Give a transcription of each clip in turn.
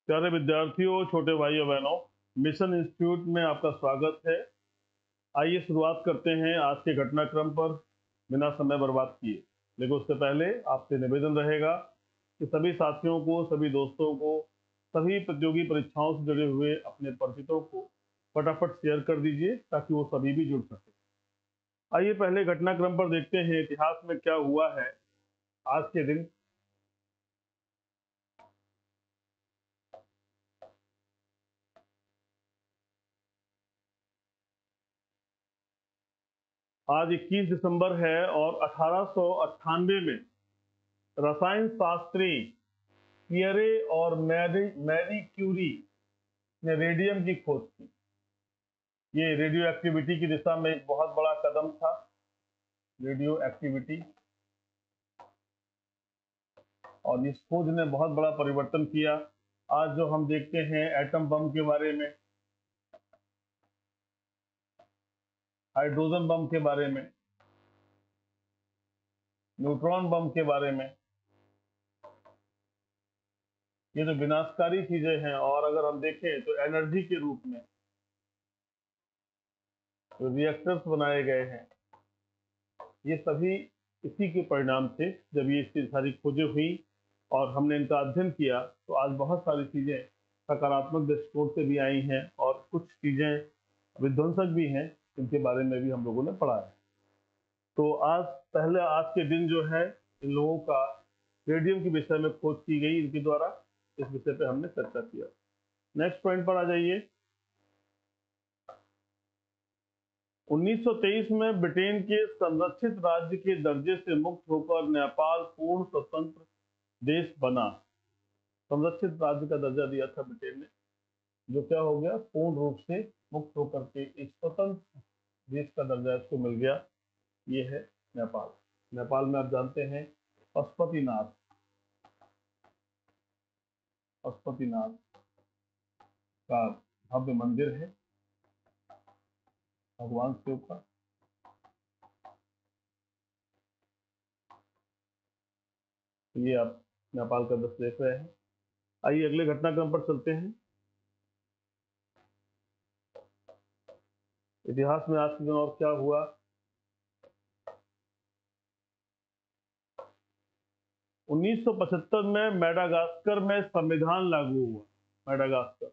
प्यारे विद्यार्थियों, छोटे भाइयों बहनों, मिशन इंस्टीट्यूट में आपका स्वागत है। आइए शुरुआत करते हैं आज के घटनाक्रम पर बिना समय बर्बाद किए। लेकिन उससे पहले आपसे निवेदन रहेगा कि सभी साथियों को, सभी दोस्तों को, सभी प्रतियोगी परीक्षाओं से जुड़े हुए अपने परिचितों को फटाफट शेयर कर दीजिए ताकि वो सभी भी जुड़ सके। आइए पहले घटनाक्रम पर देखते हैं इतिहास में क्या हुआ है आज के दिन। आज 21 दिसंबर है और 1898 में रसायन शास्त्री पियरे और मैरी क्यूरी ने रेडियम की खोज की। ये रेडियो एक्टिविटी की दिशा में एक बहुत बड़ा कदम था। रेडियो एक्टिविटी और इस खोज ने बहुत बड़ा परिवर्तन किया। आज जो हम देखते हैं एटम बम के बारे में, हाइड्रोजन बम के बारे में, न्यूट्रॉन बम के बारे में, ये जो विनाशकारी चीजें हैं, और अगर हम देखें तो एनर्जी के रूप में जो रिएक्टर्स बनाए गए हैं, ये सभी इसी के परिणाम थे। जब ये इसकी सारी खोजें हुई और हमने इनका अध्ययन किया तो आज बहुत सारी चीजें सकारात्मक दृष्टिकोण से भी आई हैं और कुछ चीजें विध्वंसक भी हैं, इनके बारे में भी हम लोगों ने पढ़ा है। तो आज के दिन जो है इन लोगों का रेडियम के विषय में खोज की गई इनके द्वारा। इस विषय पे हमने चर्चा किया। नेक्स्ट पॉइंट पर आ जाइए। 1923 में ब्रिटेन के संरक्षित राज्य के दर्जे से मुक्त होकर नेपाल पूर्ण स्वतंत्र देश बना। संरक्षित राज्य का दर्जा दिया था ब्रिटेन ने, जो क्या हो गया, पूर्ण रूप से मुक्त होकर के एक स्वतंत्र देश का दर्जा इसको मिल गया। ये है नेपाल। नेपाल में आप जानते हैं पशुपतिनाथ का भव्य मंदिर है भगवान शिव का। ये आप नेपाल का दृश्य देख रहे हैं। आइए अगले घटनाक्रम पर चलते हैं। इतिहास में आज के दिन और क्या हुआ। 1975 में मेडागास्कर में संविधान लागू हुआ। मेडागास्कर,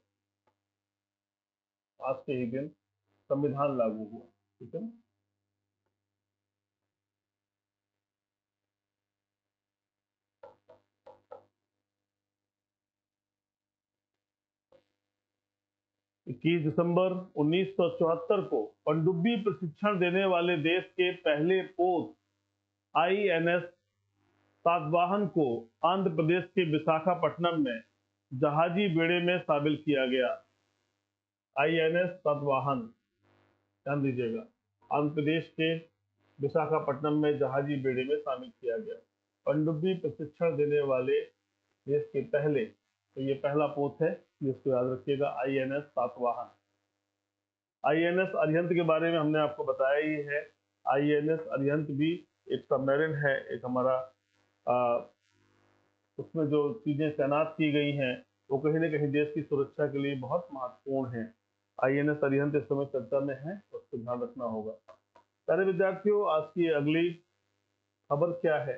आज के ही दिन संविधान लागू हुआ। ठीक है। इक्कीस दिसंबर 1974 को पनडुब्बी प्रशिक्षण देने वाले देश के पहले पोत INS सातवाहन को आंध्र प्रदेश के विशाखापट्टनम में जहाजी बेड़े में शामिल किया गया। INS सातवाहन, ध्यान दीजिएगा, आंध्र प्रदेश के विशाखापट्टनम में जहाजी बेड़े में शामिल किया गया। पनडुब्बी प्रशिक्षण देने वाले देश के पहले, तो ये पहला पोत है, जिसको याद रखिएगा, INS सातवाहन। INS अरिहंत के बारे में हमने आपको बताया ही है। INS अरिहंत भी एक सबमरीन है, एक हमारा उसमें जो चीजें तैनात की गई हैं वो कहीं ना कहीं देश की सुरक्षा के लिए बहुत महत्वपूर्ण है। INS अरिहंत इस समय चर्चा में है, उसको ध्यान रखना होगा। प्यारे विद्यार्थियों, आज की अगली खबर क्या है।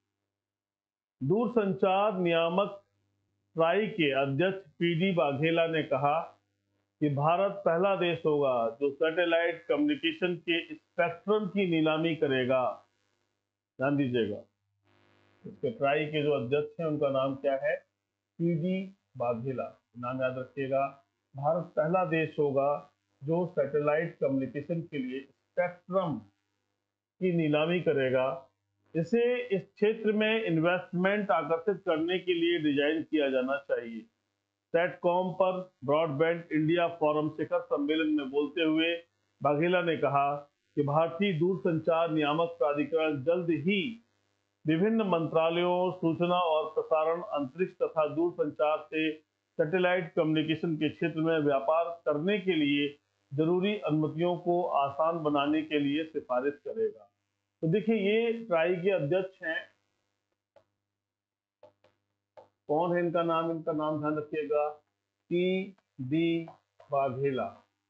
दूरसंचार नियामक ट्राई के अध्यक्ष PD वाघेला ने कहा कि भारत पहला देश होगा जो सैटेलाइट कम्युनिकेशन के स्पेक्ट्रम की नीलामी करेगा। ध्यान दीजिएगा, इसके ट्राई के जो अध्यक्ष हैं उनका नाम क्या है, PD वाघेला। नाम याद रखिएगा। भारत पहला देश होगा जो सैटेलाइट कम्युनिकेशन के लिए स्पेक्ट्रम की नीलामी करेगा। इसे इस क्षेत्र में इन्वेस्टमेंट आकर्षित करने के लिए डिजाइन किया जाना चाहिए। सेटकॉम पर ब्रॉडबैंड इंडिया फोरम शिखर सम्मेलन में बोलते हुए वाघेला ने कहा कि भारतीय दूरसंचार नियामक प्राधिकरण जल्द ही विभिन्न मंत्रालयों, सूचना और प्रसारण, अंतरिक्ष तथा दूरसंचार से सैटेलाइट कम्युनिकेशन के क्षेत्र में व्यापार करने के लिए जरूरी अनुमतियों को आसान बनाने के लिए सिफारिश करेगा। तो देखिए, ये ट्राई के अध्यक्ष हैं कौन है इनका नाम ध्यान रखिएगा, टी.डी. वाघेला।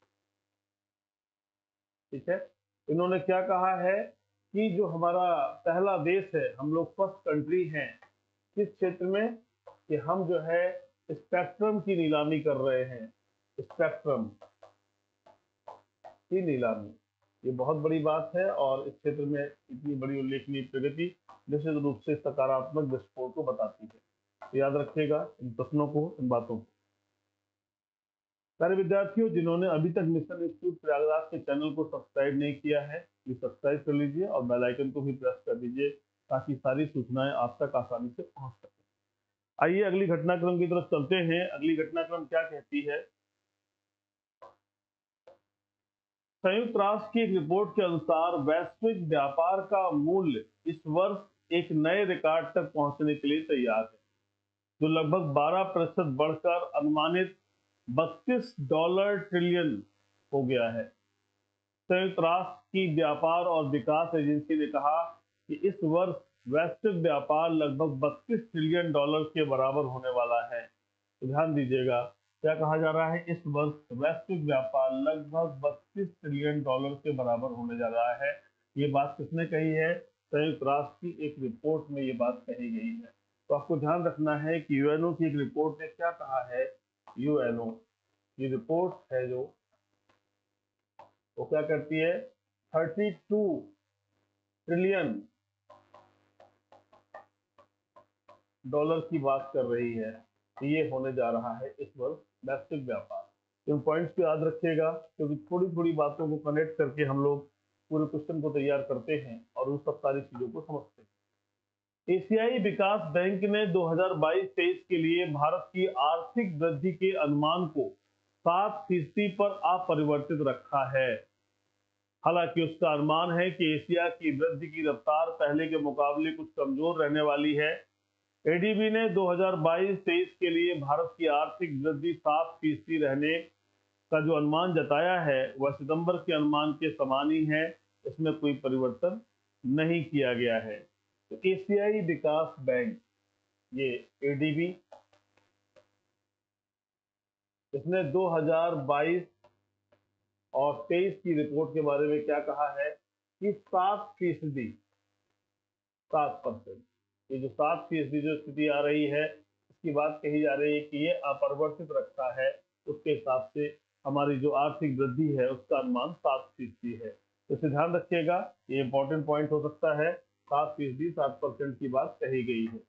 ठीक है, इन्होंने क्या कहा है कि जो हमारा पहला देश है, हम लोग फर्स्ट कंट्री हैं किस क्षेत्र में, कि हम जो है स्पेक्ट्रम की नीलामी कर रहे हैं, स्पेक्ट्रम की नीलामी। ये बहुत बड़ी बात है और इस क्षेत्र में इतनी बड़ी उल्लेखनीय प्रगति निश्चित रूप से सकारात्मक दृष्टिकोण को बताती है। तो याद रखिएगा इन प्रश्नों को, इन बातों को। सारे विद्यार्थियों जिन्होंने अभी तक मिशन इंस्टीट्यूट प्रयागराज के चैनल को सब्सक्राइब नहीं किया है, प्लीज सब्सक्राइब कर लीजिए और बेल आइकन को भी प्रेस कर दीजिए ताकि सारी सूचनाएं आप तक आसानी से पहुंच सके। आइए अगली घटनाक्रम की तरफ चलते हैं। अगली घटनाक्रम क्या कहती है, संयुक्त राष्ट्र की एक रिपोर्ट के अनुसार वैश्विक व्यापार का मूल्य इस वर्ष एक नए रिकॉर्ड तक पहुंचने के लिए तैयार है, जो लगभग 12% बढ़कर अनुमानित $32 ट्रिलियन हो गया है। संयुक्त राष्ट्र की व्यापार और विकास एजेंसी ने कहा कि इस वर्ष वैश्विक व्यापार लगभग $32 ट्रिलियन के बराबर होने वाला है। तो ध्यान दीजिएगा क्या कहा जा रहा है, इस वर्ष वैश्विक व्यापार लगभग $32 ट्रिलियन के बराबर होने जा रहा है। ये बात किसने कही है, संयुक्त राष्ट्र की एक रिपोर्ट में ये बात कही गई है। तो आपको ध्यान रखना है कि यूएनओ की एक रिपोर्ट ने क्या कहा है, यूएनओ की रिपोर्ट है जो वो क्या करती है, 32 ट्रिलियन डॉलर की बात कर रही है। ये होने जा रहा है इस वर्ष वैश्विक व्यापार। इन पॉइंट्स को याद रखिएगा क्योंकि थोड़ी थोड़ी बातों को कनेक्ट करके हम लोग पूरे क्वेश्चन को तैयार करते हैं और उन सब सारी चीजों को समझते हैं। एशियाई विकास बैंक ने 2022-23 के लिए भारत की आर्थिक वृद्धि के अनुमान को 7% पर अपरिवर्तित रखा है। हालांकि उसका अनुमान है कि एशिया की वृद्धि की रफ्तार पहले के मुकाबले कुछ कमजोर रहने वाली है। एडीबी ने 2022-23 के लिए भारत की आर्थिक वृद्धि 7% रहने का जो अनुमान जताया है वह सितंबर के अनुमान के समान ही है, इसमें कोई परिवर्तन नहीं किया गया है। तो एशियाई विकास बैंक ये एडीबी, इसने 2022 और 23 की रिपोर्ट के बारे में क्या कहा है कि 7%, ये जो 7% जो स्थिति आ रही है इसकी बात कही जा रही है कि ये अपरिवर्तित रखा है। उसके हिसाब से हमारी जो आर्थिक वृद्धि है उसका अनुमान 7% है। तो इसे ध्यान रखिएगा, ये इंपॉर्टेंट पॉइंट हो सकता है। 7% की बात कही गई है।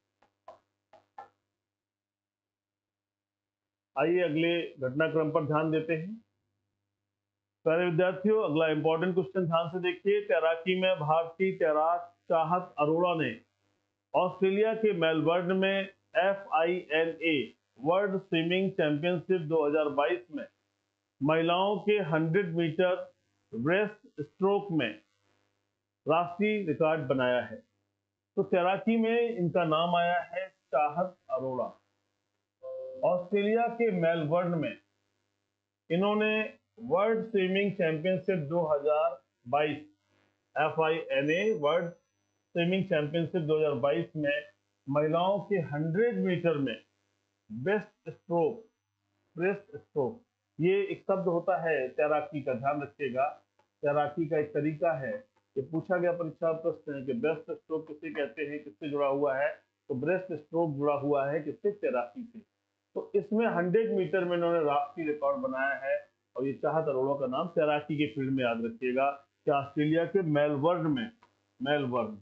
आइए अगले घटनाक्रम पर ध्यान देते हैं। प्यारे विद्यार्थियों अगला इंपॉर्टेंट क्वेश्चन ध्यान से देखिए। तैराकी में भारतीय तैराक चाहत अरोड़ा ने ऑस्ट्रेलिया के मेलबर्न में FINA वर्ल्ड स्विमिंग चैंपियनशिप 2022 में महिलाओं के 100 मीटर ब्रेस्ट स्ट्रोक में राष्ट्रीय रिकॉर्ड बनाया है। तो तैराकी में इनका नाम आया है चाहत अरोड़ा। ऑस्ट्रेलिया के मेलबर्न में इन्होंने world swimming championship 2022 FINA world swimming championship 2022 में महिलाओं के 100 मीटर में ब्रेस्ट स्ट्रोक, ये एक शब्द होता है तैराकी का, ध्यान रखिएगा। तैराकी का एक तरीका है, ये पूछा गया परीक्षा प्रश्न है कि ब्रेस्ट स्ट्रोक किसे कहते हैं, किससे जुड़ा हुआ है, तो ब्रेस्ट स्ट्रोक जुड़ा हुआ है किससे, तैराकी से। तो इसमें 100 मीटर में इन्होंने राष्ट्रीय रिकॉर्ड बनाया है और ये चाहत अरोड़ा का नाम तैराकी के फील्ड में याद रखिएगा कि ऑस्ट्रेलिया के मेलबर्न में, मेलबर्न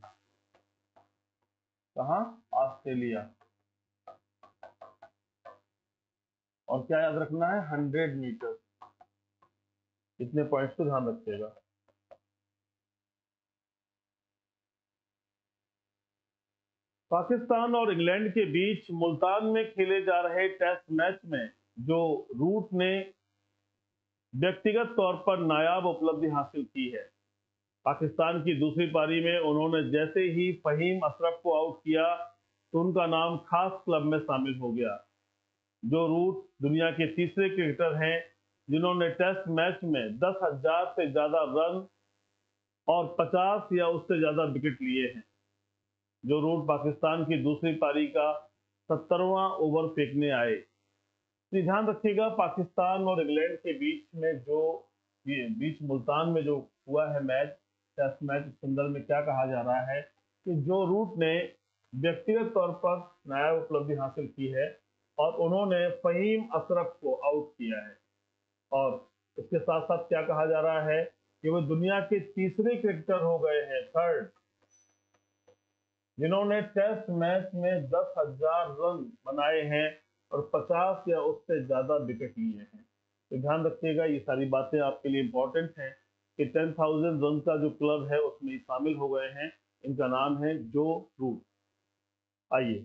कहाँ, ऑस्ट्रेलिया, और क्या याद रखना है, 100 मीटर। इतने पॉइंट्स को ध्यान रखिएगा। पाकिस्तान और इंग्लैंड के बीच मुल्तान में खेले जा रहे टेस्ट मैच में जो रूट ने व्यक्तिगत तौर पर नायाब उपलब्धि हासिल की है। पाकिस्तान की दूसरी पारी में उन्होंने जैसे ही फहीम अशरफ को आउट किया तो उनका नाम खास क्लब में शामिल हो गया। जो रूट दुनिया के तीसरे क्रिकेटर हैं जिन्होंने टेस्ट मैच में 10,000 से ज्यादा रन और 50 या उससे ज्यादा विकेट लिए हैं। जो रूट पाकिस्तान की दूसरी पारी का 70वां ओवर फेंकने आए। तो ध्यान रखिएगा, पाकिस्तान और इंग्लैंड के बीच में जो ये बीच मुल्तान में जो हुआ है मैच, टेस्ट मैच, इस संदर्भ में क्या कहा जा रहा है कि जो रूट ने व्यक्तिगत तौर पर नायाब उपलब्धि हासिल की है और उन्होंने फहीम अशरफ को आउट किया है, और इसके साथ साथ क्या कहा जा रहा है कि वो दुनिया के तीसरे क्रिकेटर हो गए हैं, थर्ड, जिन्होंने टेस्ट मैच में 10,000 रन बनाए हैं और 50 या उससे ज्यादा विकेट लिए हैं। तो ध्यान रखिएगा, ये सारी बातें आपके लिए इंपॉर्टेंट हैं कि 10,000 रन का जो क्लब है उसमें शामिल हो गए हैं। इनका नाम है जो रूट। आइए,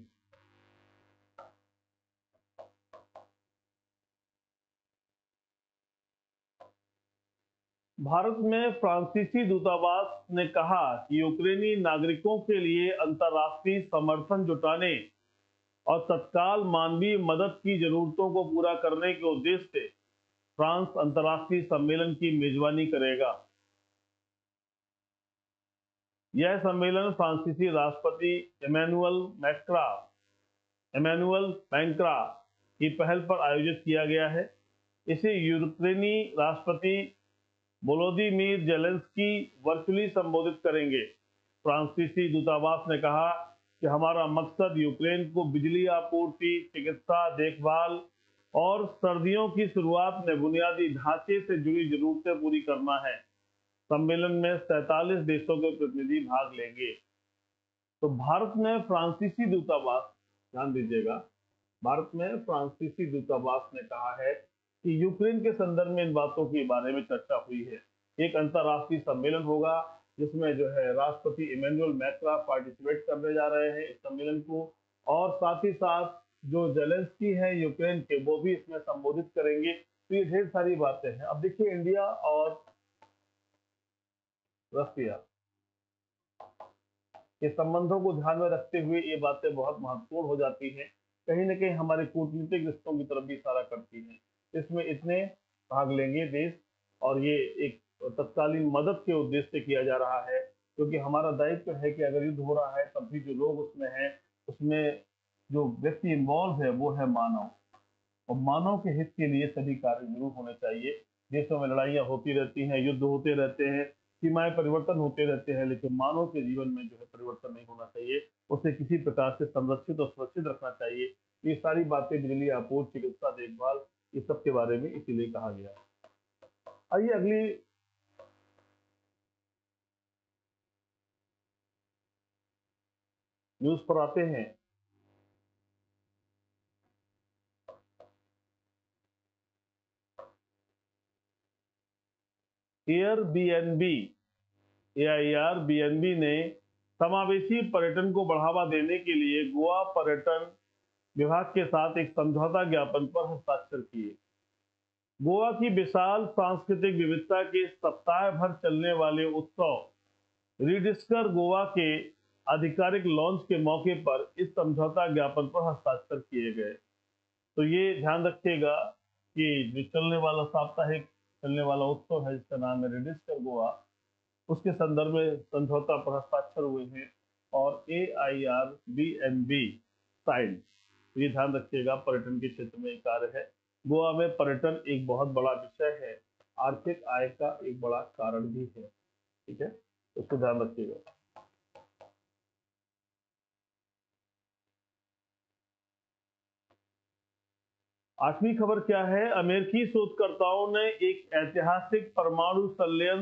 भारत में फ्रांसीसी दूतावास ने कहा कि यूक्रेनी नागरिकों के लिए अंतर्राष्ट्रीय समर्थन जुटाने और तत्काल मानवीय मदद की जरूरतों को पूरा करने के उद्देश्य से फ्रांस अंतर्राष्ट्रीय सम्मेलन की मेजबानी करेगा। यह सम्मेलन फ्रांसीसी राष्ट्रपति इमैनुअल मैक्रा की पहल पर आयोजित किया गया है। इसे यूक्रेनी राष्ट्रपति वोलोदिमीर जेलेंस्की वर्चुअली संबोधित करेंगे। फ्रांसीसी दूतावास ने कहा कि हमारा मकसद यूक्रेन को बिजली आपूर्ति, चिकित्सा देखभाल और सर्दियों की शुरुआत में बुनियादी ढांचे से जुड़ी जरूरतें पूरी करना है। सम्मेलन में 47 देशों के प्रतिनिधि भाग लेंगे। तो भारत में फ्रांसीसी दूतावास, ध्यान दीजिएगा, भारत में फ्रांसीसी दूतावास ने कहा है कि यूक्रेन के संदर्भ में इन बातों के बारे में चर्चा हुई है। एक अंतर्राष्ट्रीय सम्मेलन होगा जिसमें जो है राष्ट्रपति इमैनुअल मैक्रा पार्टिसिपेट करने जा रहे हैं इस सम्मेलन को, और साथ ही साथ जो जेलेंस्की है यूक्रेन के, वो भी इसमें संबोधित करेंगे। तो ये ढेर सारी बातें हैं। अब देखिए, इंडिया और रशिया के संबंधों को ध्यान में रखते हुए ये बातें बहुत महत्वपूर्ण हो जाती हैं, कहीं ना कहीं हमारे कूटनीतिक रिश्तों की तरफ भी इशारा करती हैं। इसमें इतने भाग लेंगे देश, और ये एक तत्कालीन मदद के उद्देश्य से किया जा रहा है, क्योंकि हमारा दायित्व है कि अगर युद्ध हो रहा है तब भी जो लोग उसमें हैं, उसमें जो व्यक्ति इन्वॉल्व है वो है मानव, और मानव के हित के लिए सभी कार्य जरूर होने चाहिए। देशों में लड़ाइयाँ होती रहती हैं, युद्ध होते रहते हैं, सीमाएं परिवर्तन होते रहते हैं, लेकिन मानव के जीवन में जो है परिवर्तन नहीं होना चाहिए। उसे किसी प्रकार से संरक्षित और सुरक्षित रखना चाहिए। ये सारी बातें बिजली आपूर्ति, चिकित्सा देखभाल, ये सब के बारे में इसीलिए कहा गया है। आइए अगली न्यूज पर आते हैं। एयरबीएनबी एआईआरबीएनबी ने समावेशी पर्यटन को बढ़ावा देने के लिए गोवा पर्यटन विभाग के साथ एक समझौता ज्ञापन पर हस्ताक्षर किए। गोवा की विशाल सांस्कृतिक विविधता के सप्ताह भर चलने वाले उत्सव रीडिस्कर गोवा के आधिकारिक लॉन्च के मौके पर इस समझौता ज्ञापन पर हस्ताक्षर किए गए। तो ये ध्यान रखिएगा कि जो चलने वाला उत्सव है जिसका नाम है रीडिस्कर गोवा, उसके संदर्भ में समझौता पर हस्ताक्षर हुए हैं, और AIRBNB साइन। ये ध्यान रखिएगा, पर्यटन के क्षेत्र में एक कार्य है। गोवा में पर्यटन एक बहुत बड़ा विषय है, आर्थिक आय का एक बड़ा कारण भी है। ठीक है, उसको ध्यान रखिएगा। आठवीं खबर क्या है? अमेरिकी शोधकर्ताओं ने एक ऐतिहासिक परमाणु संलयन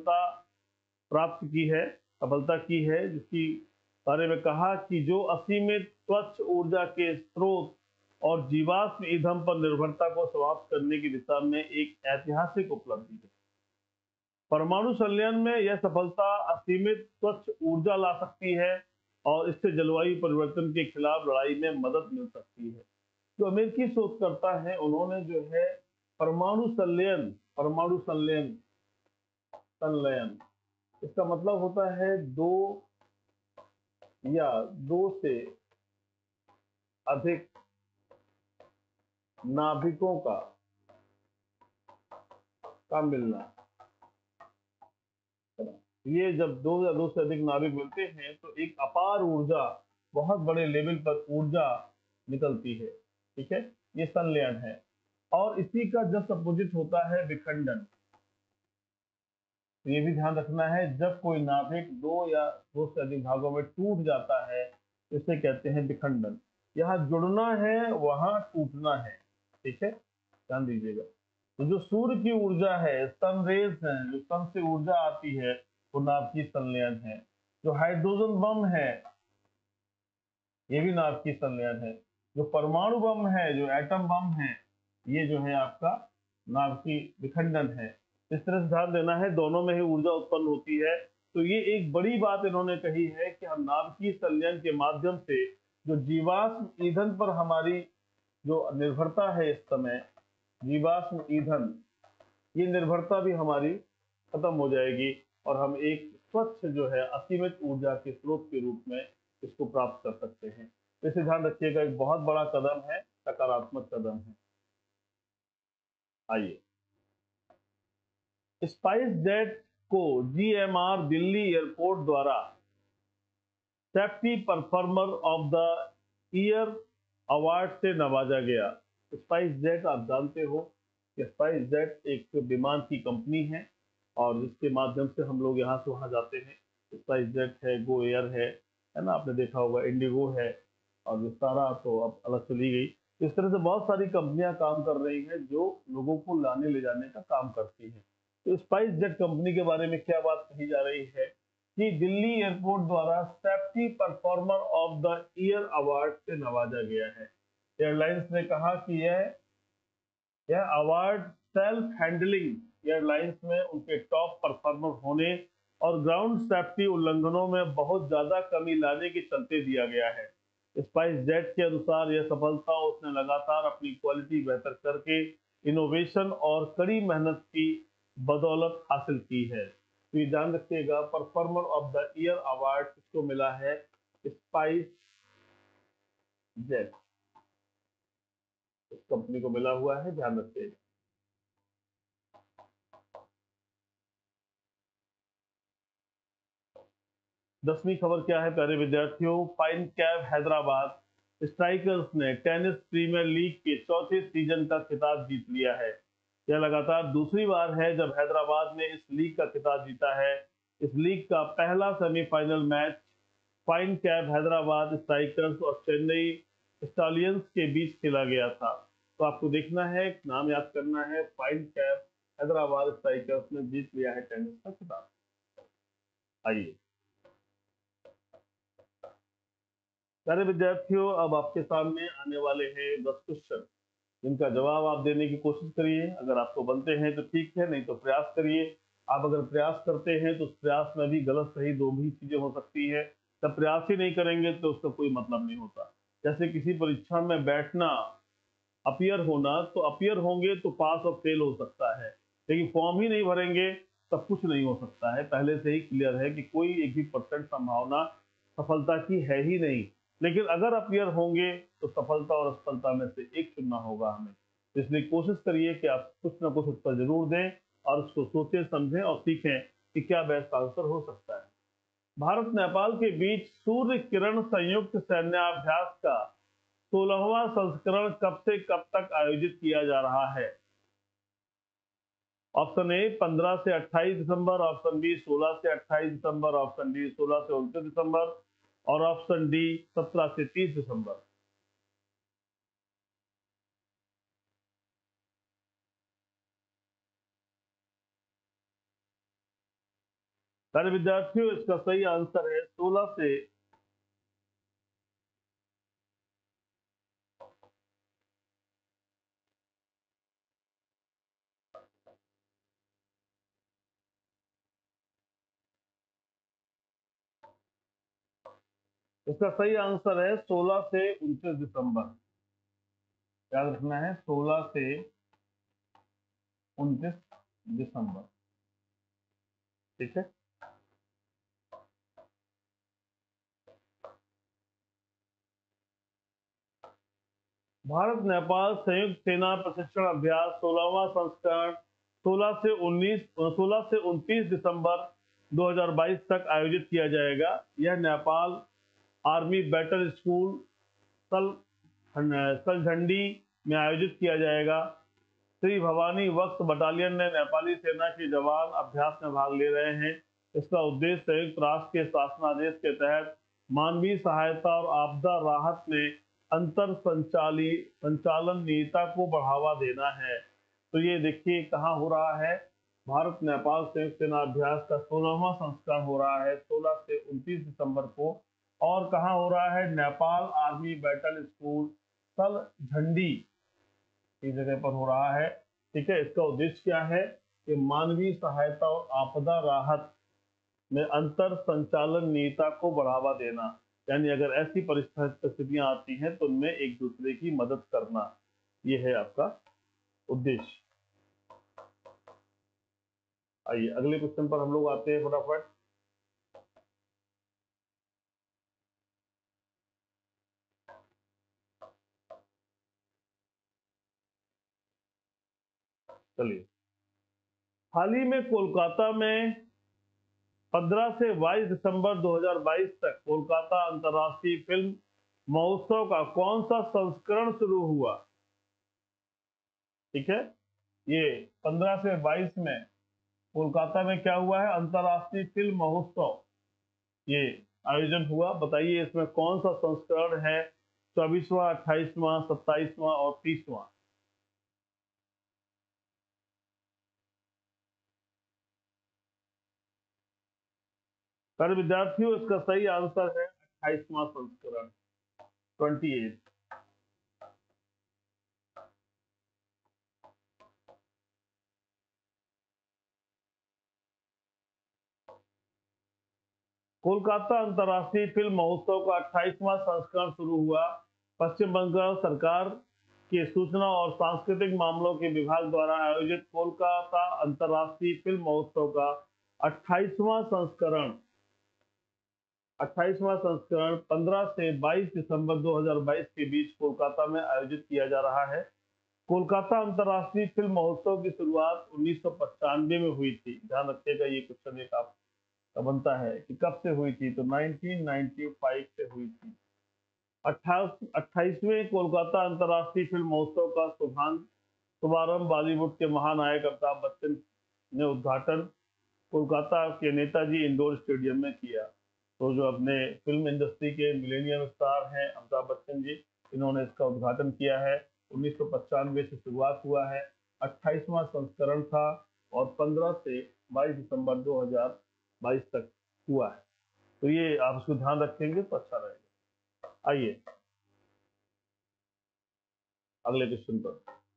सफलता की है, जिसकी बारे में कहा कि जो असीमित स्वच्छ ऊर्जा के स्रोत और जीवाश्म ईंधन पर निर्भरता को समाप्त करने की दिशा में एक ऐतिहासिक उपलब्धि है। परमाणु संलयन में यह सफलता असीमित स्वच्छ ऊर्जा ला सकती है और इससे जलवायु परिवर्तन के खिलाफ लड़ाई में मदद मिल सकती है। जो अमेरिकी शोधकर्ता हैं, उन्होंने जो है परमाणु संलयन संलयन इसका मतलब होता है दो या दो से अधिक नाभिकों का मिलना। ये जब दो या दो से अधिक नाभिक मिलते हैं तो एक अपार ऊर्जा, बहुत बड़े लेवल पर ऊर्जा निकलती है। ठीक है, ये संलयन है। और इसी का जस्ट अपोजिट होता है विखंडन। तो ये भी ध्यान रखना है, जब कोई नाभिक दो या दो से अधिक भागों में टूट जाता है तो इसे कहते हैं विखंडन। यहाँ जुड़ना है, वहां टूटना है। ठीक है, ध्यान दीजिएगा। तो जो सूर्य की ऊर्जा है, सन रेज है, जो सन से ऊर्जा आती है, वो नाभिकीय संलयन है। जो हाइड्रोजन बम है, ये भी नाभिकीय संलयन है। जो परमाणु बम है, जो एटम बम है, ये जो है आपका नाभिकीय विखंडन है। इस तरह से ध्यान देना है, दोनों में ही ऊर्जा उत्पन्न होती है। तो ये एक बड़ी बात इन्होंने कही है कि हम नाभिकीय संलयन के माध्यम से जो जीवाश्म ईंधन पर हमारी जो निर्भरता है इस समय, जीवाश्म ईंधन, ये निर्भरता भी हमारी खत्म हो जाएगी और हम एक स्वच्छ जो है असीमित ऊर्जा के स्रोत के रूप में इसको प्राप्त कर सकते हैं। तो इसे ध्यान रखिएगा, एक बहुत बड़ा कदम है, सकारात्मक कदम है। आइए, स्पाइस जेट को जीएमआर दिल्ली एयरपोर्ट द्वारा safety performer of the year award से नवाजा गया। स्पाइस जेट आप जानते हो कि स्पाइस जेट एक विमान की कंपनी है और जिसके माध्यम से हम लोग यहाँ से वहाँ जाते हैं। स्पाइस जेट है, गो एयर है ना, आपने देखा होगा, इंडिगो है, और विस्तारा तो अब अलग चली गई। इस तरह से बहुत सारी कंपनियां काम कर रही हैं जो लोगों को लाने ले जाने का काम करती हैं। तो स्पाइस जेट कंपनी के बारे में क्या बात कही जा रही है कि दिल्ली एयरपोर्ट द्वारा safety performer of the year award से नवाजा गया है। एयरलाइंस ने कहा कि यह अवार्ड सेल्फ हैंडलिंग एयरलाइंस में उनके टॉप परफॉर्मर होने और ग्राउंड सेफ्टी उल्लंघनों में बहुत ज्यादा कमी लाने के चलते दिया गया है। स्पाइस जेट के अनुसार यह सफलता उसने लगातार अपनी क्वालिटी बेहतर करके इनोवेशन और कड़ी मेहनत की बदौलत हासिल की है। तो ये ध्यान रखिएगा, performer of the year award किसको मिला है? स्पाइस जेट, इस कंपनी को मिला हुआ है, ध्यान रखिएगा। 10वीं खबर क्या है प्यारे विद्यार्थियों? फाइन कैब हैदराबाद स्ट्राइकर्स ने टेनिस प्रीमियर लीग के चौथे सीजन का खिताब जीत लिया है। यह लगातार दूसरी बार है जब हैदराबाद ने इस लीग का खिताब जीता है। इस लीग का पहला semifinal match fine cab Hyderabad strikers और चेन्नई स्टालियंस के बीच खेला गया था। तो आपको देखना है, नाम याद करना है, फाइन कैब हैदराबाद स्ट्राइकर्स ने जीत लिया है टेनिस का खिताब। आइए प्यारे विद्यार्थियों, अब आपके सामने आने वाले हैं 10 क्वेश्चन, जिनका जवाब आप देने की कोशिश करिए। अगर आपको बनते हैं तो ठीक है, नहीं तो प्रयास करिए। आप अगर प्रयास करते हैं तो उस प्रयास में भी गलत सही दो भी चीजें हो सकती है। जब प्रयास ही नहीं करेंगे तो उसका कोई मतलब नहीं होता। जैसे किसी परीक्षा में बैठना, अपियर होना, तो अपियर होंगे तो पास और फेल हो सकता है, लेकिन फॉर्म ही नहीं भरेंगे तब कुछ नहीं हो सकता है। पहले से ही क्लियर है कि कोई एक भी परसेंट संभावना सफलता की है ही नहीं। लेकिन अगर अपियर होंगे तो सफलता और असफलता में से एक चुनना होगा हमें। इसलिए कोशिश करिए कि आप कुछ ना कुछ उत्तर जरूर दें और उसको सोचें, समझें और सीखें कि क्या बेस्ट आंसर हो सकता है। भारत नेपाल के बीच सूर्य किरण संयुक्त सैन्याभ्यास का 16वां संस्करण कब से कब तक आयोजित किया जा रहा है? ऑप्शन ए 15 से 28 दिसंबर, ऑप्शन बी 16 से 28 दिसंबर, ऑप्शन डी 16 से 29 दिसंबर और ऑप्शन डी 17 से 30 दिसंबर। सारे विद्यार्थियों, इसका सही आंसर है 16 से, इसका सही आंसर है 16 से 29 दिसंबर। याद रखना है, 16 से 29 दिसंबर। ठीक है, भारत नेपाल संयुक्त सेना प्रशिक्षण अभ्यास 16वां संस्करण 16 से 29 दिसंबर 2022 तक आयोजित किया जाएगा। यह नेपाल आर्मी बैटल स्कूल सल सलझंडी में आयोजित किया जाएगा। श्री भवानी वक्स बटालियन ने नेपाली सेना के जवान अभ्यास में भाग ले रहे हैं। इसका उद्देश्य संयुक्त राष्ट्र के शासनादेश के तहत मानवीय सहायता और आपदा राहत में अंतर संचालनीयता को बढ़ावा देना है। तो ये देखिए कहाँ हो रहा है, भारत नेपाल संयुक्त सेना अभ्यास का 16वां संस्करण हो रहा है 16 से 29 दिसंबर को। और कहाँ हो रहा है, Nepal army battle school Saljhandi की जगह पर हो रहा है। ठीक है, इसका उद्देश्य क्या है कि मानवीय सहायता और आपदा राहत में अंतर संचालनीयता को बढ़ावा देना, यानी अगर ऐसी परिस्थितियां आती हैं तो उनमें एक दूसरे की मदद करना, ये है आपका उद्देश्य। आइए अगले क्वेश्चन पर हम लोग आते हैं फटाफट। चलिए, हाल ही में कोलकाता में 15 से 22 दिसंबर 2022 तक कोलकाता अंतर्राष्ट्रीय फिल्म महोत्सव का कौन सा संस्करण शुरू हुआ? ठीक है, ये 15 से 22 में कोलकाता में क्या हुआ है, अंतर्राष्ट्रीय फिल्म महोत्सव ये आयोजन हुआ। बताइए इसमें कौन सा संस्करण है, 24वां, 28वां, 27वां और 30वां? पर विद्यार्थियों इसका सही आंसर है 28वां संस्करण, 28। कोलकाता अंतर्राष्ट्रीय फिल्म महोत्सव का 28वां संस्करण शुरू हुआ। पश्चिम बंगाल सरकार के सूचना और सांस्कृतिक मामलों के विभाग द्वारा आयोजित कोलकाता अंतर्राष्ट्रीय फिल्म महोत्सव का 28वां संस्करण 15 से 22 दिसंबर 2022 के बीच कोलकाता में आयोजित किया जा रहा है। कोलकाता अंतर्राष्ट्रीय फिल्म महोत्सव की शुरुआत 1995 में हुई थी। ध्यान रखिएगा, ये क्वेश्चन एक आपका बनता है कि कब से हुई थी, तो 1995 से हुई थी। 28वें कोलकाता अंतर्राष्ट्रीय फिल्म महोत्सव का शुभारंभ बॉलीवुड के महानायक अमिताभ बच्चन ने उद्घाटन कोलकाता के नेताजी इंडोर स्टेडियम में किया। तो जो अपने फिल्म इंडस्ट्री के मिलेनियम स्टार हैं अमिताभ बच्चन जी, इन्होंने इसका उद्घाटन किया है। 1995 से शुरुआत हुआ है, 28वां संस्करण था और 15 से 22 दिसंबर 2022 तक हुआ है। तो ये आप इसको ध्यान रखेंगे तो अच्छा रहेगा। आइए अगले क्वेश्चन पर।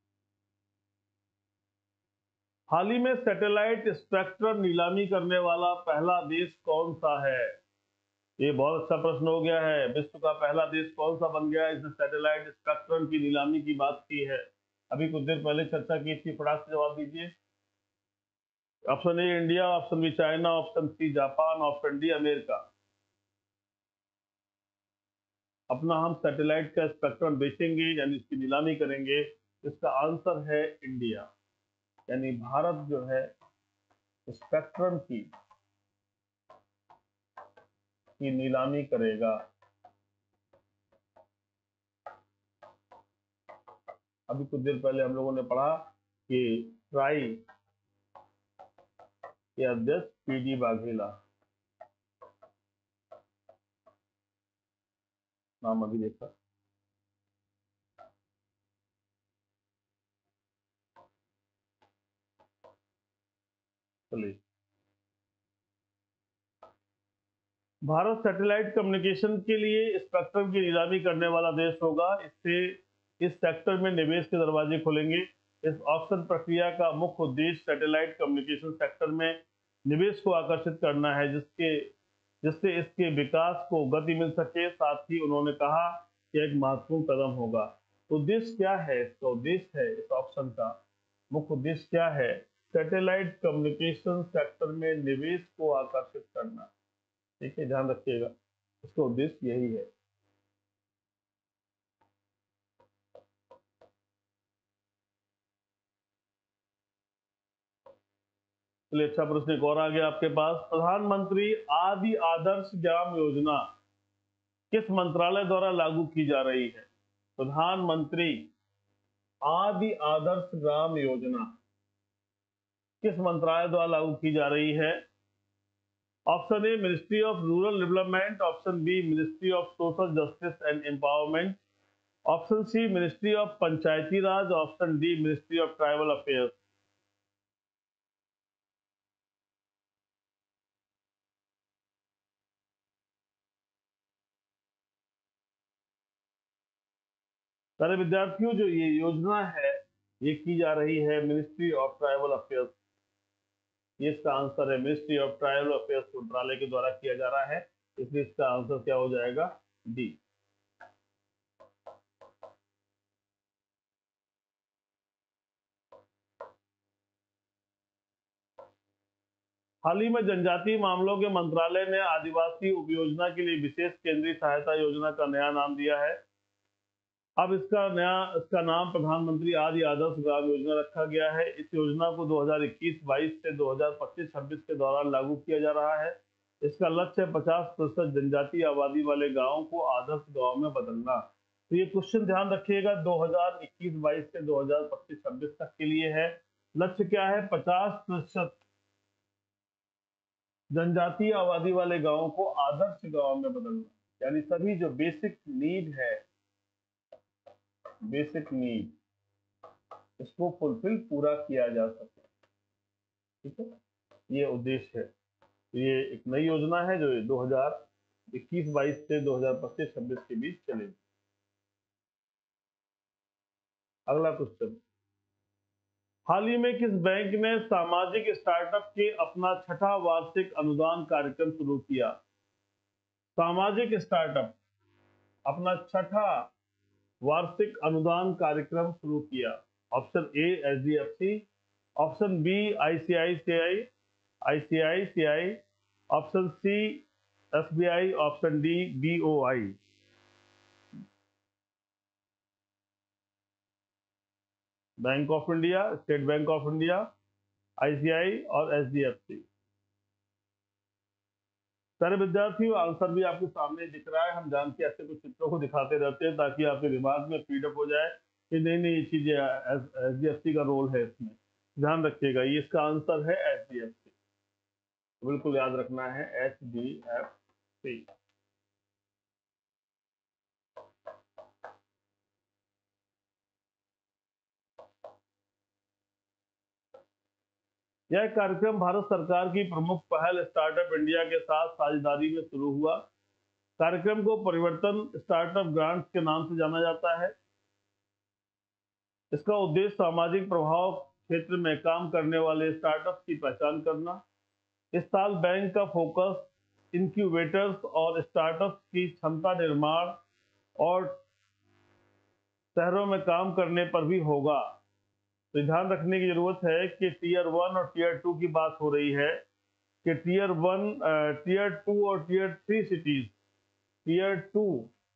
हाल ही में सैटेलाइट स्पेक्ट्रम नीलामी करने वाला पहला देश कौन सा है? ये बहुत अच्छा प्रश्न हो गया है। विश्व का पहला देश कौन सा बन गया है इसने सैटेलाइट स्पेक्ट्रम की नीलामी की बात की है? अभी कुछ देर पहले चर्चा की थी, फटाक से जवाब दीजिए। Option A India, option B China, option C Japan, option D America. अपना हम सैटेलाइट का स्पेक्ट्रम बेचेंगे यानी इसकी नीलामी करेंगे, इसका आंसर है इंडिया, यानी भारत जो है स्पेक्ट्रम की नीलामी करेगा। अभी कुछ देर पहले हम लोगों ने पढ़ा कि ट्राई के अध्यक्ष पीडी वाघेला, नाम अभी देखा। चलिए, भारत सैटेलाइट कम्युनिकेशन के लिए स्पेक्ट्रम की नीलामी करने वाला देश होगा। इससे इस सेक्टर में निवेश के दरवाजे खुलेंगे। इस ऑक्शन प्रक्रिया का मुख्य उद्देश्य सैटेलाइट कम्युनिकेशन सेक्टर में निवेश को आकर्षित करना है, जिससे इसके विकास को गति मिल सके। साथ ही उन्होंने कहा कि एक महत्वपूर्ण कदम होगा। उद्देश्य क्या है, इसका उद्देश्य है, इस ऑप्शन का मुख्य उद्देश्य क्या है? सैटेलाइट कम्युनिकेशन सेक्टर में निवेश को आकर्षित करना। ठीक है, ध्यान रखिएगा, इसका उद्देश्य यही है। चलिए, अच्छा प्रश्न एक और आ गया आपके पास। प्रधानमंत्री आदि आदर्श ग्राम योजना किस मंत्रालय द्वारा लागू की जा रही है? प्रधानमंत्री आदि आदर्श ग्राम योजना किस मंत्रालय द्वारा लागू की जा रही है? Option A ministry of rural development, option B ministry of social justice and empowerment, option C ministry of Panchayati Raj, option D ministry of tribal affairs. सारे विद्यार्थियों, जो ये योजना है ये की जा रही है मिनिस्ट्री ऑफ ट्राइबल अफेयर्स। ये इसका आंसर है, मिनिस्ट्री ऑफ ट्राइबल अफेयर्स मंत्रालय के द्वारा किया जा रहा है, इसलिए इसका आंसर क्या हो जाएगा? डी। हाल ही में जनजातीय मामलों के मंत्रालय ने आदिवासी उपयोजना के लिए विशेष केंद्रीय सहायता योजना का नया नाम दिया है। अब इसका नाम प्रधानमंत्री आदि आदर्श ग्राम योजना रखा गया है। इस योजना को 2021-22 से 2025-26 के दौरान लागू किया जा रहा है। इसका लक्ष्य है 50% जनजातीय आबादी वाले गांवों को आदर्श गांव में बदलना। तो ये क्वेश्चन ध्यान रखिएगा, 2021-22 से 2025-26 तक के लिए है। लक्ष्य क्या है? 50% जनजातीय आबादी वाले गांवों को आदर्श गांव में बदलना, यानी सभी जो बेसिक नीड है, बेसिक नीड, इसको फुलफिल पूरा किया जा सके। ठीक है, ये उद्देश्य है। ये एक नई योजना है जो 2021-22 से 2025-26 के बीच चलेगी। अगला क्वेश्चन, हाल ही में किस बैंक ने सामाजिक स्टार्टअप के अपना छठा वार्षिक अनुदान कार्यक्रम शुरू किया? सामाजिक स्टार्टअप अपना छठा वार्षिक अनुदान कार्यक्रम शुरू किया। Option A HDFC, option B ICICI, option C SBI, option D BOI. Bank of India, state bank of India, ICI और एचडीएफसी। सारे विद्यार्थियों, आंसर भी आपके सामने दिख रहा है। हम जान के ऐसे कुछ चित्रों को दिखाते रहते हैं ताकि आपके दिमाग में फीडअप हो जाए कि नहीं नहीं ये चीजें एचडीएफसी का रोल है इसमें। ध्यान रखिएगा, ये इसका आंसर है एचडीएफसी। बिल्कुल याद रखना है, एचडीएफसी। यह कार्यक्रम भारत सरकार की प्रमुख पहल स्टार्टअप इंडिया के साथ साझेदारी में शुरू हुआ। कार्यक्रम को परिवर्तन स्टार्टअप ग्रांट्स के नाम से जाना जाता है। इसका उद्देश्य सामाजिक प्रभाव क्षेत्र में काम करने वाले स्टार्टअप की पहचान करना। इस साल बैंक का फोकस इंक्यूबेटर्स और स्टार्टअप की क्षमता निर्माण और शहरों में काम करने पर भी होगा। तो ध्यान रखने की जरूरत है कि टीयर 1 और टीयर 2 की बात हो रही है कि टीयर 2 और टीयर 3 सिटीज, टीयर 2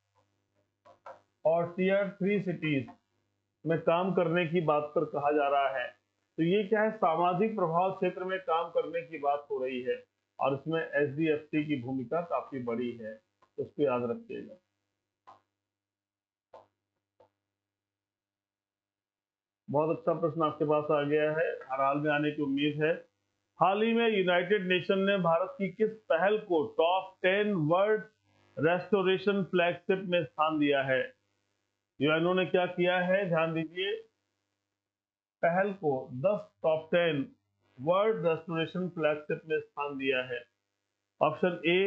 और टीयर 3 सिटीज में काम करने की बात पर कहा जा रहा है। तो ये क्या है? सामाजिक प्रभाव क्षेत्र में काम करने की बात हो रही है और इसमें एचडीएफसी की भूमिका काफी बड़ी है, तो इसको याद रखिएगा। बहुत अच्छा प्रश्न आपके पास आ गया है, हर हाल में आने की उम्मीद है। हाल ही में यूनाइटेड नेशन ने भारत की किस पहल को टॉप 10 वर्ल्ड रेस्टोरेशन फ्लैगशिप में स्थान दिया है? यूएनओ ने क्या किया है? ध्यान दीजिए, पहल को 10 टॉप 10 वर्ल्ड रेस्टोरेशन फ्लैगशिप में स्थान दिया है। ऑप्शन ए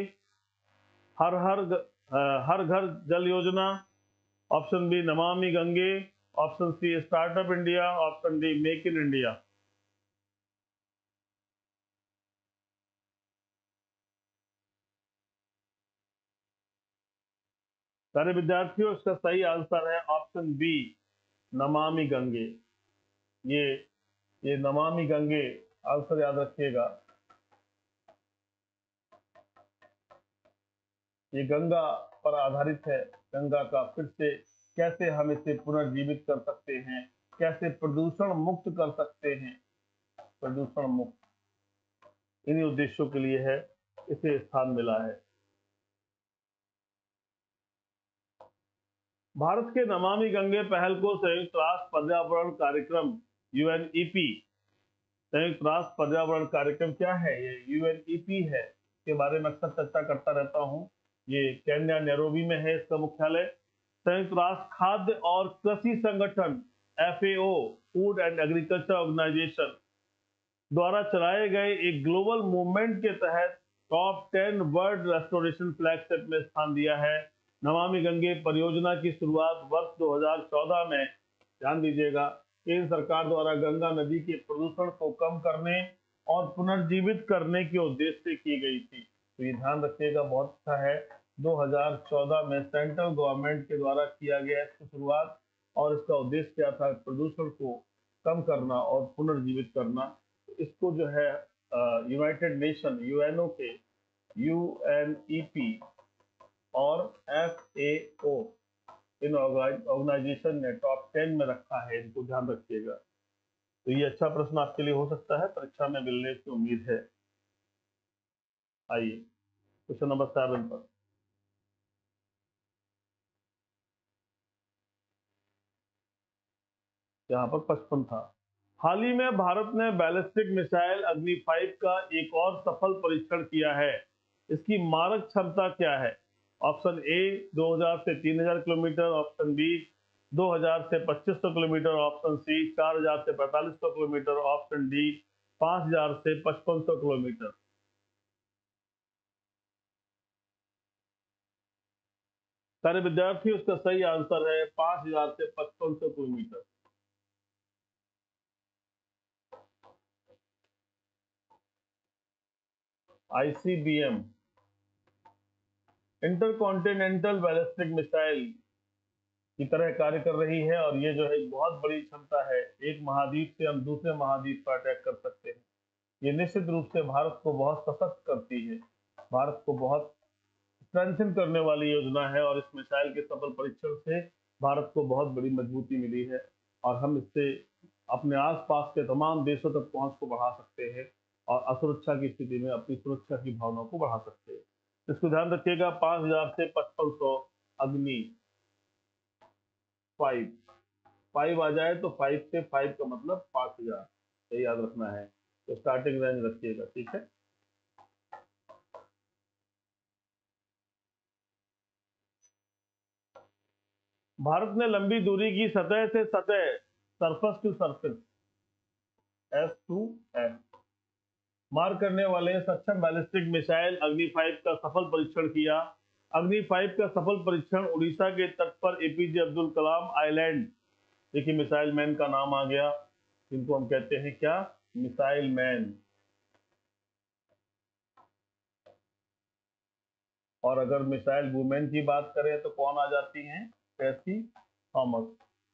हर घर जल योजना, option B Namami Gange, option C startup India, option D make in India. सारे विद्यार्थियों, इसका सही आंसर है ऑप्शन बी नमामि गंगे। ये ये नमामि गंगे आंसर याद रखिएगा। ये गंगा पर आधारित है। गंगा का फिर से कैसे हम इसे पुनर्जीवित कर सकते हैं, कैसे प्रदूषण मुक्त कर सकते हैं, प्रदूषण मुक्त, इन्हीं उद्देश्यों के लिए है इसे स्थान मिला है। भारत के नमामि गंगे पहल को संयुक्त राष्ट्र पर्यावरण कार्यक्रम यूएनईपी, संयुक्त राष्ट्र पर्यावरण कार्यक्रम क्या है? ये यूएनईपी है, के बारे में अक्सर चर्चा करता रहता हूँ। ये केन्या नैरोबी में है इसका मुख्यालय। संयुक्त राष्ट्र खाद्य और कृषि संगठन FAO, food and agriculture organisation द्वारा चलाए गए एक ग्लोबल मूवमेंट के तहत टॉप 10 वर्ल्ड रेस्टोरेशन फ्लैगशिप में स्थान दिया है। नमामि गंगे परियोजना की शुरुआत वर्ष 2014 में, ध्यान दीजिएगा, केंद्र सरकार द्वारा गंगा नदी के प्रदूषण को कम करने और पुनर्जीवित करने के उद्देश्य से की गई थी। तो ये ध्यान रखिएगा, बहुत अच्छा है। 2014 में सेंट्रल गवर्नमेंट के द्वारा किया गया इसकी शुरुआत, और इसका उद्देश्य क्या था? प्रदूषण को कम करना और पुनर्जीवित करना। इसको जो है यूनाइटेड नेशन यूएनओ के यूएनईपी और FAO, इन ऑर्गेनाइजेशन ने टॉप 10 में रखा है, इनको ध्यान रखिएगा। तो ये अच्छा प्रश्न आपके लिए हो सकता है, परीक्षा में मिलने की उम्मीद है। आइए क्वेश्चन नंबर 7 पर। यहाँ पर 55 था। हाल ही में भारत ने बैलिस्टिक मिसाइल अग्नि 5 का एक और सफल परीक्षण किया है। इसकी मारक क्षमता क्या है? ऑप्शन ए 2000 से 3000 किलोमीटर, ऑप्शन बी 2000 से 2500 किलोमीटर, ऑप्शन सी 4000 से 4500 किलोमीटर, ऑप्शन डी 5000 से 5500 किलोमीटर। सारे विद्यार्थी, उसका सही आंसर है 5000 से 5500 किलोमीटर। ICBM इंटरकॉन्टिनेंटल बैलिस्टिक मिसाइल की तरह कार्य कर रही है, और ये जो है एक बहुत बड़ी क्षमता है। एक महाद्वीप से हम दूसरे महाद्वीप पर अटैक कर सकते हैं। ये निश्चित रूप से भारत को बहुत सशक्त करती है, भारत को बहुत स्ट्रेंथन करने वाली योजना है, और इस मिसाइल के सफल परीक्षण से भारत को बहुत बड़ी मजबूती मिली है, और हम इससे अपने आसपास के तमाम देशों तक पहुंच को बढ़ा सकते हैं, और असुरक्षा की स्थिति में अपनी सुरक्षा की भावना को बढ़ा सकते हैं। इसको ध्यान रखिएगा, 5000 से 5500 अग्नि 5, 5 आ जाए तो 5 से 5 का मतलब 5000, ये याद रखना है। तो स्टार्टिंग रेंज रखिएगा, ठीक है। भारत ने लंबी दूरी की सतह से सतह, सरफेस टू सरफेस, S2S मार करने वाले सक्षम बैलिस्टिक मिसाइल अग्नि 5 का सफल परीक्षण किया। अग्नि 5 का सफल परीक्षण उड़ीसा के तट पर APJ अब्दुल कलाम आइलैंड, देखिए मिसाइल मैन का नाम आ गया, जिनको हम कहते हैं क्या? Missile man. और अगर मिसाइल वुमेन की बात करें तो कौन आ जाती हैं? टेसी थॉमस,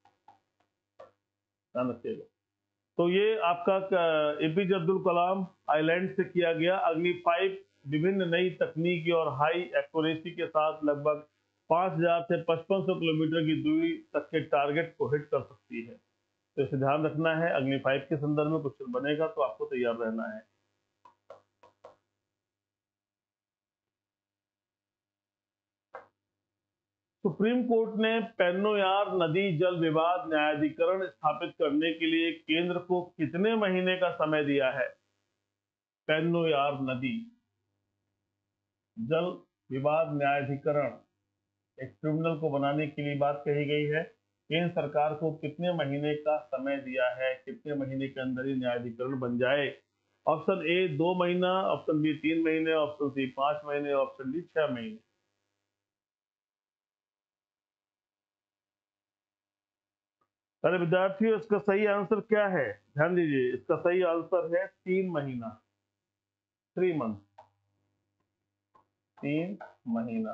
ध्यान रखिएगा। तो ये आपका APJ अब्दुल कलाम आइलैंड से किया गया। अग्नि 5 विभिन्न नई तकनीकी और हाई एक्यूरेसी के साथ लगभग 5000 से 5500 किलोमीटर की दूरी तक के टारगेट को हिट कर सकती है। तो इसे ध्यान रखना है। अग्नि 5 के संदर्भ में क्वेश्चन बनेगा तो आपको तैयार रहना है। सुप्रीम कोर्ट ने पेन्नोयार नदी जल विवाद न्यायाधिकरण स्थापित करने के लिए केंद्र को कितने महीने का समय दिया है? पेन्नोयार नदी जल विवाद न्यायाधिकरण, एक ट्रिब्यूनल को बनाने के लिए बात कही गई है। केंद्र सरकार को कितने महीने का समय दिया है, कितने महीने के अंदर ये न्यायाधिकरण बन जाए? ऑप्शन ए 2 महीना, ऑप्शन बी 3 महीने, ऑप्शन सी 5 महीने, ऑप्शन डी 6 महीने। अरे विद्यार्थियों, इसका सही आंसर क्या है? ध्यान दीजिए, इसका सही आंसर है 3 महीना, 3 मंथ, 3 महीना।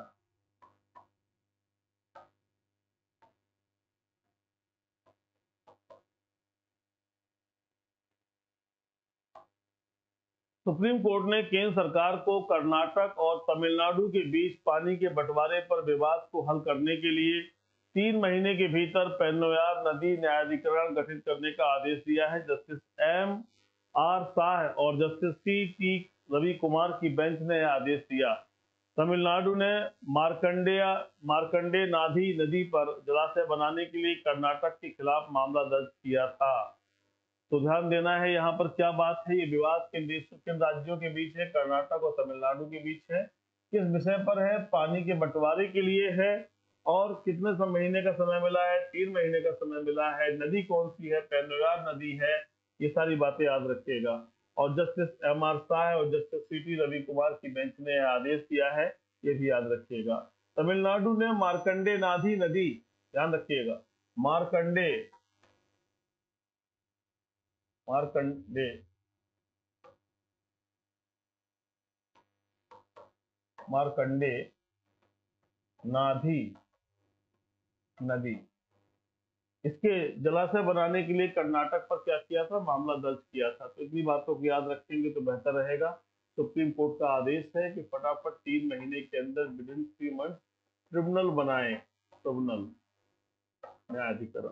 सुप्रीम कोर्ट ने केंद्र सरकार को कर्नाटक और तमिलनाडु के बीच पानी के बंटवारे पर विवाद को हल करने के लिए 3 महीने के भीतर पेन्नोयार नदी न्यायाधिकरण गठित करने का आदेश दिया है। Justice M.R. शाह और जस्टिस C.T. रवि कुमार की बेंच ने यह आदेश दिया। तमिलनाडु ने मार्कंडे नाधी नदी पर जलाशय बनाने के लिए कर्नाटक के खिलाफ मामला दर्ज किया था। तो ध्यान देना है यहाँ पर क्या बात है, ये विवाद किन राज्यों के बीच है, कर्नाटक और तमिलनाडु के बीच है। किस विषय पर है, पानी के बंटवारे के लिए है। और कितने महीने का समय मिला है, 3 महीने का समय मिला है। नदी कौन सी है, पेन्नार नदी है। ये सारी बातें याद रखिएगा। और जस्टिस M.R. शाह और जस्टिस C.T. रवि कुमार की बेंच ने आदेश दिया है, ये भी याद रखिएगा। तमिलनाडु ने मार्कंडे नाधी नदी, ध्यान रखिएगा, मार्कंडे नाधी नदी, इसके जलाशय बनाने के लिए कर्नाटक पर क्या किया था, मामला दर्ज किया था। तो इतनी बातों को याद रखेंगे तो बेहतर रहेगा। सुप्रीम कोर्ट का आदेश है कि फटाफट 3 महीने के अंदर विदिन 3 मंथ ट्रिब्यूनल बनाए, ट्रिब्यूनल न्यायाधिकरण।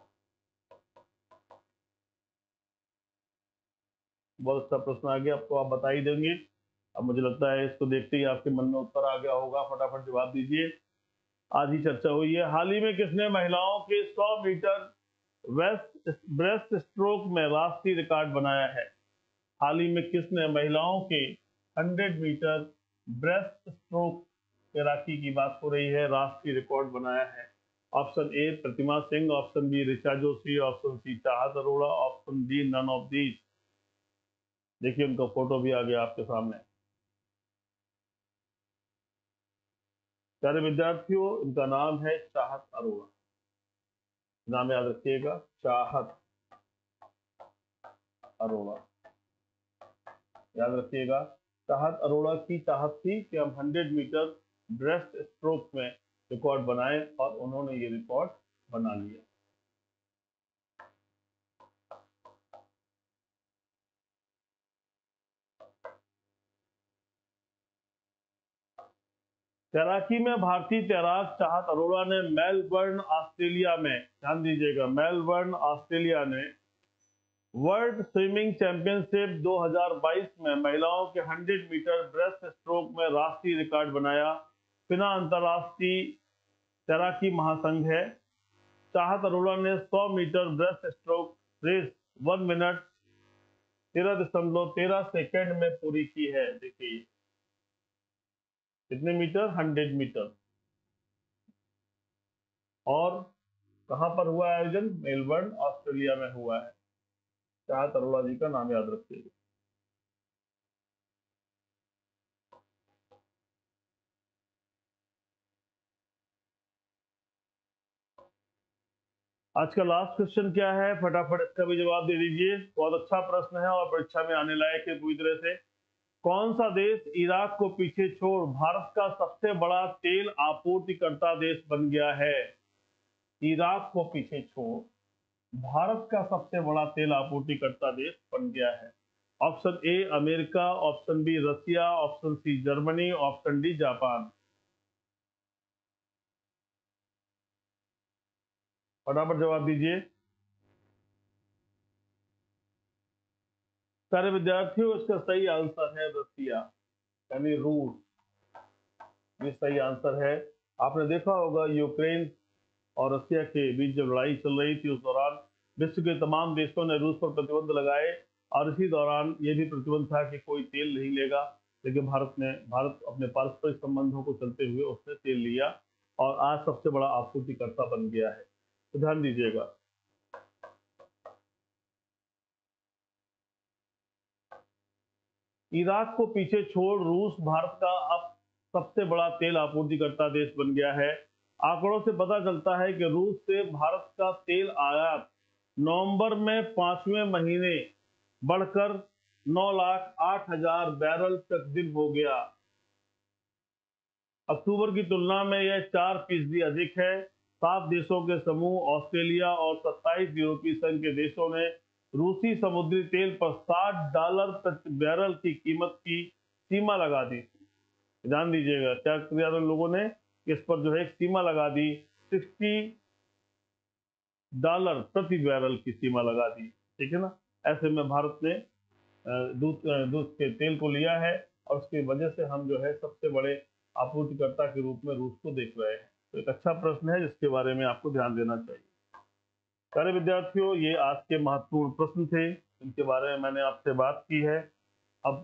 बहुत अच्छा प्रश्न आ गया, आपको आप बता ही देंगे। अब मुझे लगता है इसको देखते ही आपके मन में उत्तर आ गया होगा, फटाफट जवाब दीजिए। आज ही चर्चा हुई है। हाल ही में किसने महिलाओं के 100 मीटर ब्रेस्ट स्ट्रोक में राष्ट्रीय रिकॉर्ड बनाया है? हाल ही में किसने महिलाओं के 100 मीटर ब्रेस्ट स्ट्रोक तैराकी की बात हो रही है, राष्ट्रीय रिकॉर्ड बनाया है? Option A Pratima Singh, option B Richa Joshi, option C Chahat Arora, option D none of these. देखिए उनका फोटो भी आ गया आपके सामने। प्यारे विद्यार्थियों, इनका नाम है चाहत अरोड़ा, नाम याद रखिएगा, चाहत अरोड़ा, याद रखिएगा। चाहत अरोड़ा की चाहत थी कि हम 100 मीटर ब्रेस्ट स्ट्रोक में रिकॉर्ड बनाए और उन्होंने ये रिकॉर्ड बना लिया। तैराकी में भारतीय तैराक चाहत अरोड़ा ने मेलबर्न ऑस्ट्रेलिया में, ध्यान दीजिएगा, मेलबर्न ऑस्ट्रेलिया ने वर्ल्ड स्विमिंग चैंपियनशिप 2022 में महिलाओं के 100 मीटर ब्रेस्ट स्ट्रोक में राष्ट्रीय रिकॉर्ड बनाया। फिना अंतरराष्ट्रीय तैराकी महासंघ है। चाहत अरोड़ा ने 100 metre breast stroke race 1 minute 13.13 second में पूरी की है। देखिए कितने मीटर, 100 मीटर। और कहां पर हुआ आयोजन, मेलबर्न ऑस्ट्रेलिया में हुआ है। चाहत अरोड़ा जी का नाम याद रखिएगा। आज का लास्ट क्वेश्चन क्या है, फटाफट इसका भी जवाब दे दीजिए। बहुत अच्छा प्रश्न है और परीक्षा में आने लायक है पूरी तरह से। कौन सा देश इराक को पीछे छोड़ भारत का सबसे बड़ा तेल आपूर्तिकर्ता देश बन गया है? इराक को पीछे छोड़ भारत का सबसे बड़ा तेल आपूर्तिकर्ता देश बन गया है। Option A America, option B Russia, option C Germany, option D Japan. फटाफट जवाब दीजिए। सारे विद्यार्थियों, इसका सही आंसर है रसिया, यानी रूस। ये सही आंसर है। आपने देखा होगा यूक्रेन और रसिया के बीच जब लड़ाई चल रही थी उस दौरान विश्व के तमाम देशों ने रूस पर प्रतिबंध लगाए और इसी दौरान ये भी प्रतिबंध था कि कोई तेल नहीं लेगा, लेकिन भारत अपने पारस्परिक संबंधों को चलते हुए उसने तेल लिया और आज सबसे बड़ा आपूर्तिकर्ता बन गया है। तो ध्यान दीजिएगा। इराक को पीछे छोड़ रूस भारत का अब सबसे बड़ा तेल आपूर्तिकर्ता देश बन गया है। आंकड़ों से पता चलता है कि रूस से भारत का तेल आयात नवंबर में 5वें महीने बढ़कर 9,08,000 बैरल तक दिन हो गया। अक्टूबर की तुलना में यह 4% अधिक है। 7 देशों के समूह ऑस्ट्रेलिया और 27 यूरोपीय संघ के देशों ने रूसी समुद्री तेल पर $60 प्रति बैरल की कीमत की सीमा लगा दी। ध्यान दीजिएगा, क्या किया लोगों ने, इस पर जो है एक सीमा लगा दी, $60 प्रति बैरल की सीमा लगा दी। ठीक है ना। ऐसे में भारत ने दूध के तेल को लिया है और उसकी वजह से हम जो है सबसे बड़े आपूर्तिकर्ता के रूप में रूस को देख रहे हैं? तो एक अच्छा प्रश्न है जिसके बारे में आपको ध्यान देना चाहिए। प्यारे विद्यार्थियों, ये आज के महत्वपूर्ण प्रश्न थे, इनके बारे में मैंने आपसे बात की है। अब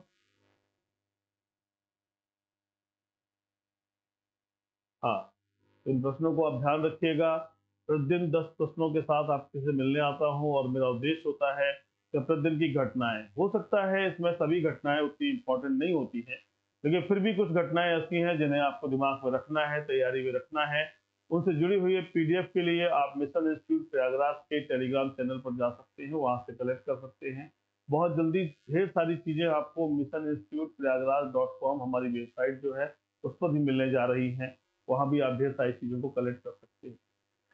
हाँ, इन प्रश्नों को आप ध्यान रखिएगा। प्रतिदिन 10 प्रश्नों के साथ आपसे से मिलने आता हूँ और मेरा उद्देश्य होता है कि प्रतिदिन की घटनाएं, हो सकता है इसमें सभी घटनाएं उतनी इम्पोर्टेंट नहीं होती हैं, लेकिन फिर भी कुछ घटनाएं ऐसी हैं जिन्हें आपको दिमाग में रखना है, तैयारी में रखना है। उनसे जुड़ी हुई पीडीएफ के लिए आप मिशन इंस्टीट्यूट प्रयागराज के टेलीग्राम चैनल पर जा सकते हैं, वहां से कलेक्ट कर सकते हैं। बहुत जल्दी ढेर सारी चीजें आपको मिशन इंस्टीट्यूट प्रयागराज.com हमारी वेबसाइट जो है उस पर भी मिलने जा रही हैं। वहां भी आप ढेर सारी चीजों को कलेक्ट कर सकते हैं।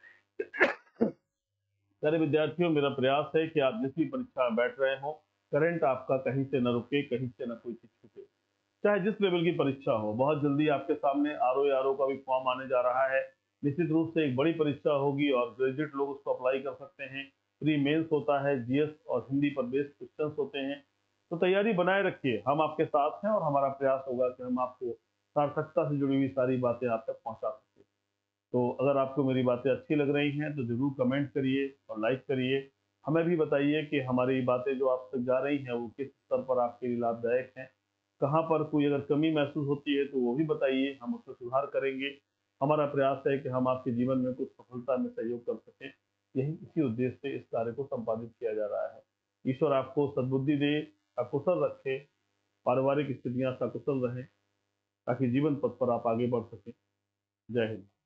सारे विद्यार्थियों, मेरा प्रयास है कि आप जिस भी परीक्षा में बैठ रहे हो, करंट आपका कहीं से न रुके, कहीं से न कोई चीज छूटे, चाहे जिस लेवल की परीक्षा हो। बहुत जल्दी आपके सामने आरओ का भी फॉर्म आने जा रहा है। निश्चित रूप से एक बड़ी परीक्षा होगी और ग्रेजुएट लोग उसको अप्लाई कर सकते हैं। प्री मेंस होता है, जीएस और हिंदी पर बेस्ड क्वेश्चंस होते हैं। तो तैयारी बनाए रखिए, हम आपके साथ हैं और हमारा प्रयास होगा कि हम आपको सार्थकता से जुड़ी हुई सारी बातें आप तक पहुंचा सकें। तो अगर आपको मेरी बातें अच्छी लग रही हैं तो ज़रूर कमेंट करिए और लाइक करिए। हमें भी बताइए कि हमारी बातें जो आप तक जा रही हैं वो किस स्तर पर आपके लिए लाभदायक हैं। कहाँ पर कोई अगर कमी महसूस होती है तो वो भी बताइए, हम उसमें सुधार करेंगे। हमारा प्रयास है कि हम आपके जीवन में कुछ सफलता में सहयोग कर सकें। यही इसी उद्देश्य से इस कार्य को संपादित किया जा रहा है। ईश्वर आपको सद्बुद्धि दे, अकुशल रखे, पारिवारिक स्थितियां सकुशल रहें, ताकि जीवन पथ पर आप आगे बढ़ सकें। जय हिंद।